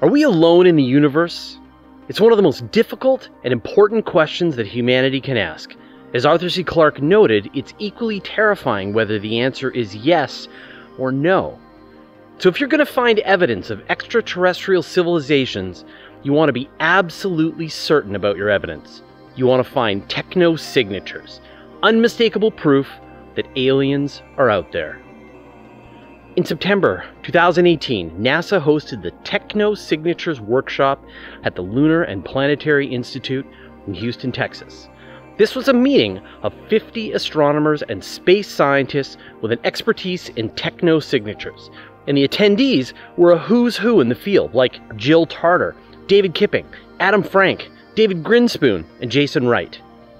Are we alone in the universe? It's one of the most difficult and important questions that humanity can ask. As Arthur C. Clarke noted, it's equally terrifying whether the answer is yes or no. So if you're going to find evidence of extraterrestrial civilizations, you want to be absolutely certain about your evidence. You want to find techno-signatures, unmistakable proof that aliens are out there. In September 2018, NASA hosted the Techno-Signatures Workshop at the Lunar and Planetary Institute in Houston, Texas. This was a meeting of 50 astronomers and space scientists with an expertise in techno-signatures, and the attendees were a who's who in the field, like Jill Tarter, David Kipping, Adam Frank, David Grinspoon, and Jason Wright.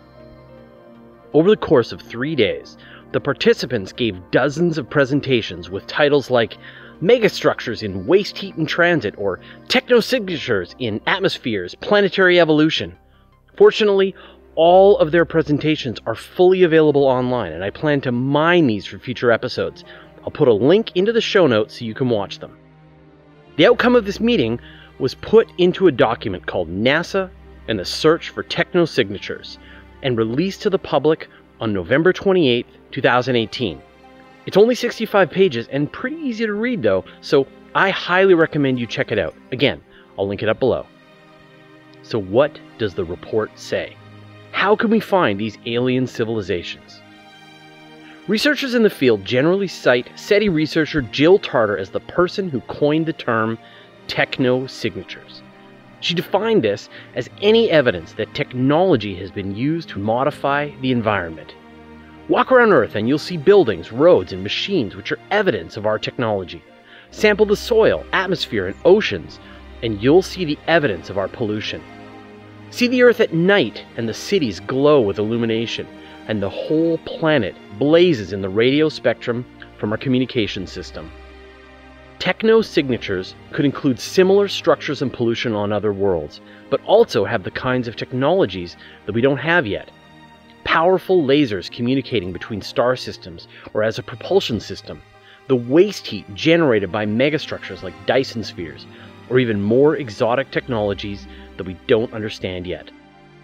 Over the course of 3 days, the participants gave dozens of presentations with titles like Megastructures in Waste Heat and Transit or Techno-Signatures in Atmospheres, Planetary Evolution. Fortunately, all of their presentations are fully available online, and I plan to mine these for future episodes. I'll put a link into the show notes so you can watch them. The outcome of this meeting was put into a document called NASA and the Search for Techno-Signatures and released to the public on November 28, 2018. It's only 65 pages and pretty easy to read though, so I highly recommend you check it out. Again, I'll link it up below. So what does the report say? How can we find these alien civilizations? Researchers in the field generally cite SETI researcher Jill Tarter as the person who coined the term techno-signatures. She defined this as any evidence that technology has been used to modify the environment. Walk around Earth and you'll see buildings, roads, and machines which are evidence of our technology. Sample the soil, atmosphere, and oceans, and you'll see the evidence of our pollution. See the Earth at night and the cities glow with illumination, and the whole planet blazes in the radio spectrum from our communication system. Techno-signatures could include similar structures and pollution on other worlds, but also have the kinds of technologies that we don't have yet. Powerful lasers communicating between star systems or as a propulsion system, the waste heat generated by megastructures like Dyson spheres, or even more exotic technologies that we don't understand yet.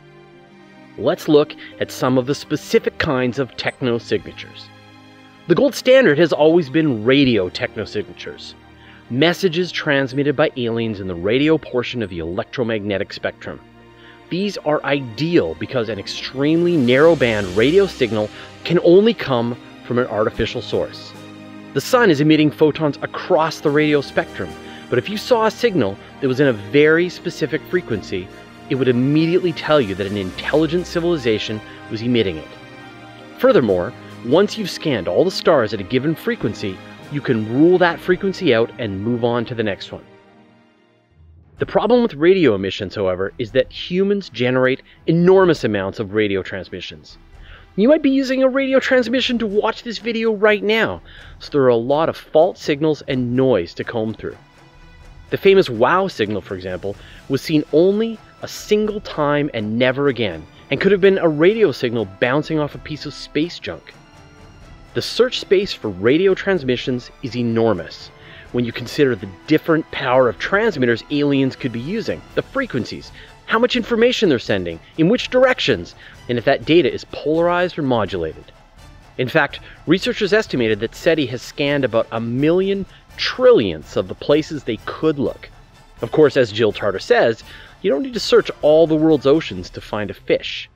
Let's look at some of the specific kinds of techno-signatures. The gold standard has always been radio techno-signatures. Messages transmitted by aliens in the radio portion of the electromagnetic spectrum. These are ideal because an extremely narrow-band radio signal can only come from an artificial source. The sun is emitting photons across the radio spectrum, but if you saw a signal that was in a very specific frequency, it would immediately tell you that an intelligent civilization was emitting it. Furthermore, once you've scanned all the stars at a given frequency, you can rule that frequency out and move on to the next one. The problem with radio emissions, however, is that humans generate enormous amounts of radio transmissions. You might be using a radio transmission to watch this video right now, so there are a lot of fault signals and noise to comb through. The famous WOW signal, for example, was seen only a single time and never again, and could have been a radio signal bouncing off a piece of space junk. The search space for radio transmissions is enormous when you consider the different power of transmitters aliens could be using, the frequencies, how much information they're sending, in which directions, and if that data is polarized or modulated. In fact, researchers estimated that SETI has scanned about 1,000,000 trillionths of the places they could look. Of course, as Jill Tarter says, you don't need to search all the world's oceans to find a fish.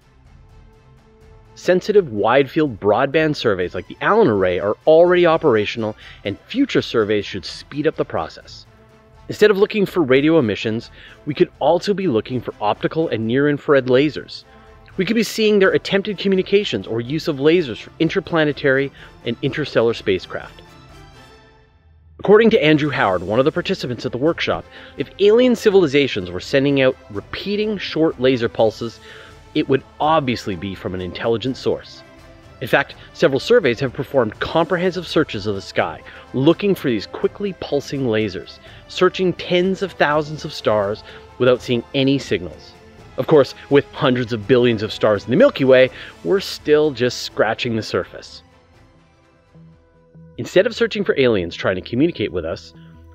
Sensitive wide-field broadband surveys like the Allen Array are already operational, and future surveys should speed up the process. Instead of looking for radio emissions, we could also be looking for optical and near-infrared lasers. We could be seeing their attempted communications or use of lasers for interplanetary and interstellar spacecraft. According to Andrew Howard, one of the participants at the workshop, if alien civilizations were sending out repeating short laser pulses, it would obviously be from an intelligent source. In fact, several surveys have performed comprehensive searches of the sky, looking for these quickly pulsing lasers, searching tens of thousands of stars without seeing any signals. Of course, with hundreds of billions of stars in the Milky Way, we're still just scratching the surface. Instead of searching for aliens trying to communicate with us,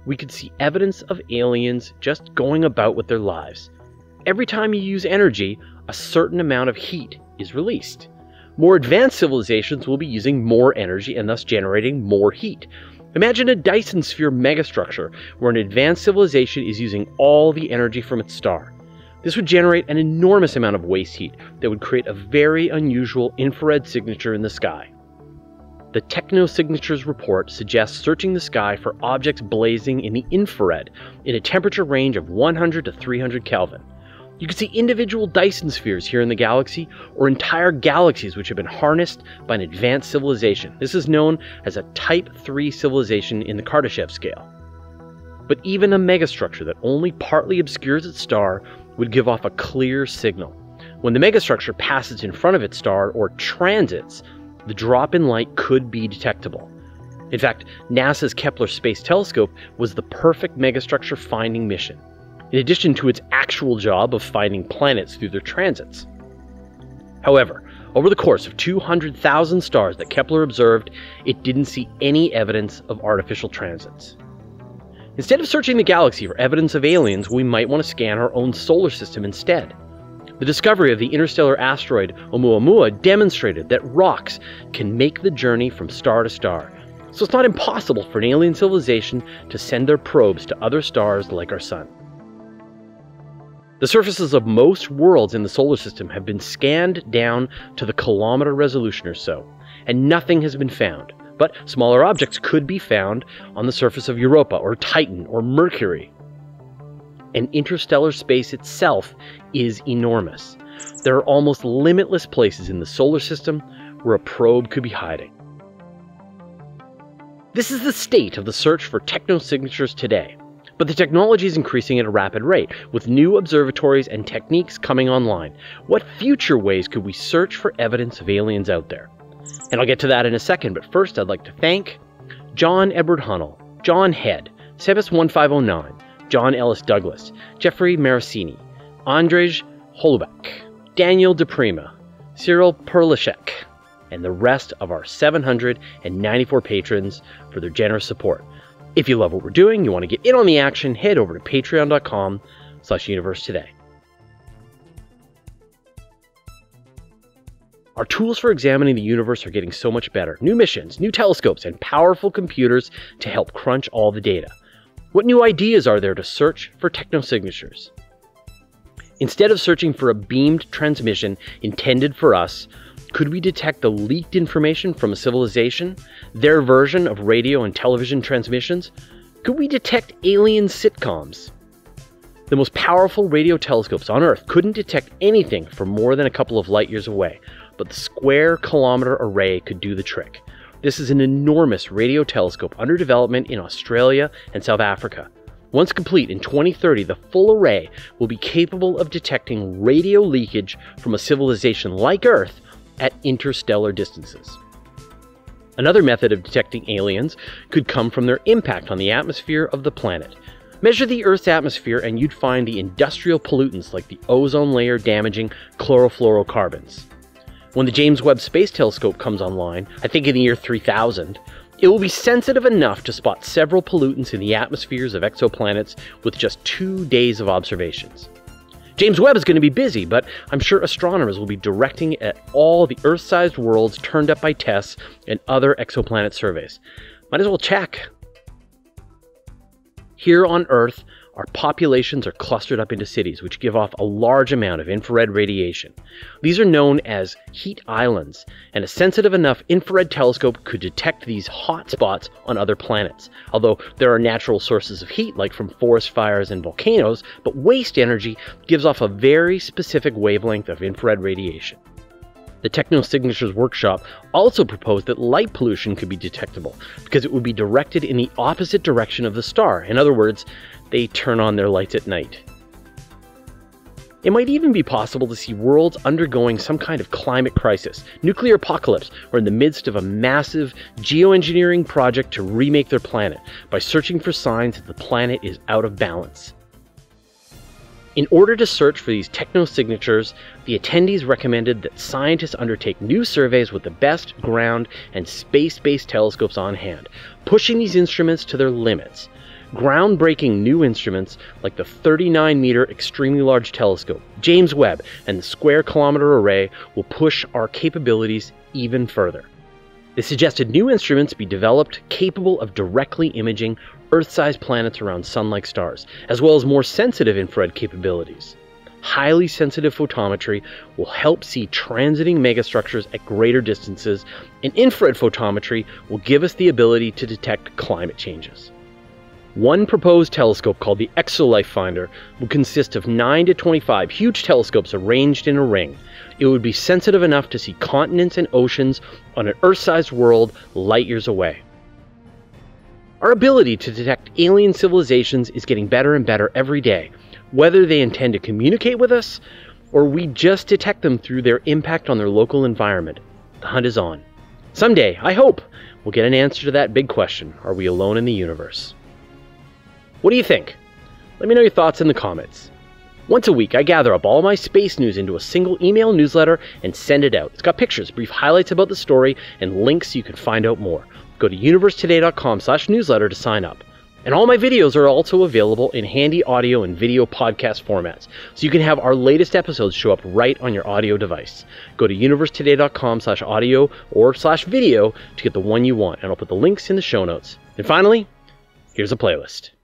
we could see evidence of aliens just going about with their lives. Every time you use energy, a certain amount of heat is released. More advanced civilizations will be using more energy and thus generating more heat. Imagine a Dyson sphere megastructure where an advanced civilization is using all the energy from its star. This would generate an enormous amount of waste heat that would create a very unusual infrared signature in the sky. The Technosignatures report suggests searching the sky for objects blazing in the infrared in a temperature range of 100 to 300 Kelvin. You can see individual Dyson spheres here in the galaxy, or entire galaxies which have been harnessed by an advanced civilization. This is known as a Type 3 civilization in the Kardashev scale. But even a megastructure that only partly obscures its star would give off a clear signal. When the megastructure passes in front of its star or transits, the drop in light could be detectable. In fact, NASA's Kepler Space Telescope was the perfect megastructure finding mission, in addition to its actual job of finding planets through their transits. However, over the course of 200,000 stars that Kepler observed, it didn't see any evidence of artificial transits. Instead of searching the galaxy for evidence of aliens, we might want to scan our own solar system instead. The discovery of the interstellar asteroid Oumuamua demonstrated that rocks can make the journey from star to star, so it's not impossible for an alien civilization to send their probes to other stars like our Sun. The surfaces of most worlds in the solar system have been scanned down to the kilometer resolution or so, and nothing has been found. But smaller objects could be found on the surface of Europa or Titan or Mercury. And interstellar space itself is enormous. There are almost limitless places in the solar system where a probe could be hiding. This is the state of the search for technosignatures today. But the technology is increasing at a rapid rate, with new observatories and techniques coming online. What future ways could we search for evidence of aliens out there? And I'll get to that in a second, but first I'd like to thank John Edward Hunnell, John Head, Sebas1509, John Ellis Douglas, Jeffrey Marasini, Andrzej Holubek, Daniel DePrima, Cyril Perlishek, and the rest of our 794 patrons for their generous support. If you love what we're doing, you want to get in on the action, head over to patreon.com/universetoday. Our tools for examining the universe are getting so much better. New missions, new telescopes, and powerful computers to help crunch all the data. What new ideas are there to search for technosignatures? Instead of searching for a beamed transmission intended for us, could we detect the leaked information from a civilization, their version of radio and television transmissions? Could we detect alien sitcoms? The most powerful radio telescopes on Earth couldn't detect anything from more than a couple of light years away, but the Square Kilometre Array could do the trick. This is an enormous radio telescope under development in Australia and South Africa. Once complete in 2030, the full array will be capable of detecting radio leakage from a civilization like Earth at interstellar distances. Another method of detecting aliens could come from their impact on the atmosphere of the planet. Measure the Earth's atmosphere and you'd find the industrial pollutants like the ozone layer damaging chlorofluorocarbons. When the James Webb Space Telescope comes online, I think in the year 3000, it will be sensitive enough to spot several pollutants in the atmospheres of exoplanets with just 2 days of observations. James Webb is going to be busy, but I'm sure astronomers will be directing at all the Earth-sized worlds turned up by TESS and other exoplanet surveys. Might as well check. Here on Earth, our populations are clustered up into cities, which give off a large amount of infrared radiation. These are known as heat islands, and a sensitive enough infrared telescope could detect these hot spots on other planets. Although there are natural sources of heat, like from forest fires and volcanoes, but waste energy gives off a very specific wavelength of infrared radiation. The Technosignatures Workshop also proposed that light pollution could be detectable, because it would be directed in the opposite direction of the star. In other words, they turn on their lights at night. It might even be possible to see worlds undergoing some kind of climate crisis, nuclear apocalypse, or in the midst of a massive geoengineering project to remake their planet by searching for signs that the planet is out of balance. In order to search for these technosignatures, the attendees recommended that scientists undertake new surveys with the best ground and space-based telescopes on hand, pushing these instruments to their limits. Groundbreaking new instruments like the 39-meter Extremely Large Telescope, James Webb, and the Square Kilometer Array will push our capabilities even further. They suggested new instruments be developed capable of directly imaging Earth-sized planets around Sun-like stars, as well as more sensitive infrared capabilities. Highly sensitive photometry will help see transiting megastructures at greater distances, and infrared photometry will give us the ability to detect climate changes. One proposed telescope, called the ExoLife Finder, will consist of 9 to 25 huge telescopes arranged in a ring. It would be sensitive enough to see continents and oceans on an Earth-sized world light years away. Our ability to detect alien civilizations is getting better and better every day, whether they intend to communicate with us or we just detect them through their impact on their local environment. The hunt is on. Someday, I hope, we'll get an answer to that big question: are we alone in the universe? What do you think? Let me know your thoughts in the comments. Once a week, I gather up all my space news into a single email newsletter and send it out. It's got pictures, brief highlights about the story, and links so you can find out more. Go to universetoday.com/newsletter to sign up. And all my videos are also available in handy audio and video podcast formats, so you can have our latest episodes show up right on your audio device. Go to universetoday.com/audio or /video to get the one you want, and I'll put the links in the show notes. And finally, here's a playlist.